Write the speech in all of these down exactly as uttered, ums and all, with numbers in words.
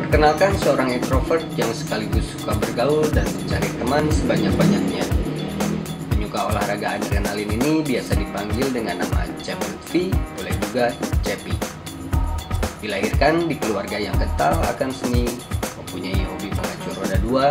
Perkenalkan seorang introvert yang sekaligus suka bergaul dan mencari teman sebanyak-banyaknya. Penyuka olahraga adrenalin ini biasa dipanggil dengan nama Cep Lutfi, boleh juga Cepi. Dilahirkan di keluarga yang kental akan seni, mempunyai hobi mengacu roda dua,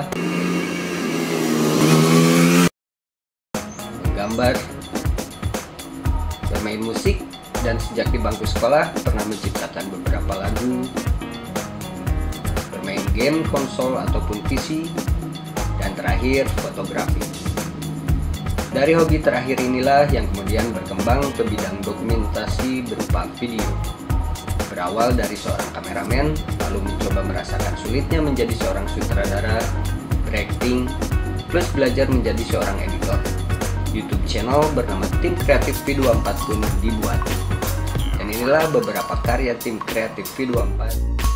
menggambar, bermain musik, dan sejak di bangku sekolah pernah menciptakan beberapa lagu, bermain game konsol ataupun P C, dan terakhir fotografi. Dari hobi terakhir inilah yang kemudian berkembang ke bidang dokumentasi berupa video. Berawal dari seorang kameramen, lalu mencoba merasakan sulitnya menjadi seorang sutradara, berakting, plus belajar menjadi seorang editor. YouTube channel bernama Tim Kreatif V dua puluh empat pun dibuat. Dan inilah beberapa karya Tim Kreatif V dua puluh empat.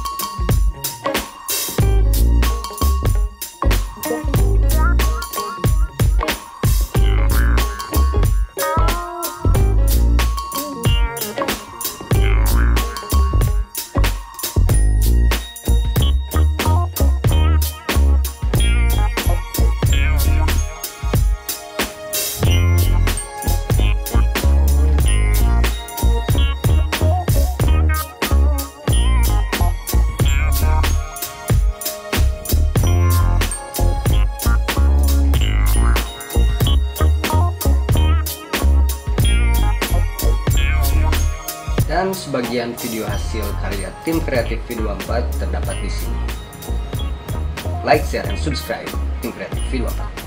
Dan sebagian video hasil karya Tim Kreatif V dua puluh empat terdapat di sini. Like, share, dan subscribe Tim Kreatif V dua puluh empat.